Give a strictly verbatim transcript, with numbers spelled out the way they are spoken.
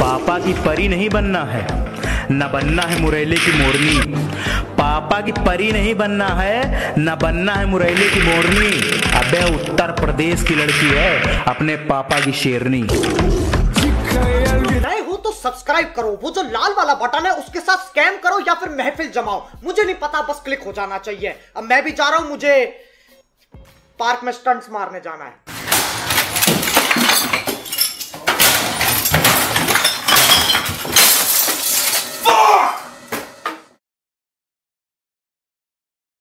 पापा की परी नहीं बनना है, न बनना है मुरैले की मोरनी। पापा की परी नहीं बनना है, न बनना है मुरैले की मोरनी। अबे उत्तर प्रदेश की लड़की है, अपने पापा की शेरनी। नए हो तो सब्सक्राइब करो, वो जो लाल वाला बटन है उसके साथ स्कैम करो या फिर महफिल जमाओ, मुझे नहीं पता, बस क्लिक हो जाना चाहिए। अब मैं भी जा रहा हूं, मुझे पार्क में स्टंट्स मारने जाना है।